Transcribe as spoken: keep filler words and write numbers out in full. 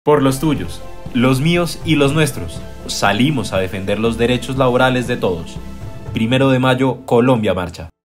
Por los tuyos, los míos y los nuestros, salimos a defender los derechos laborales de todos. Primero de mayo, Colombia marcha.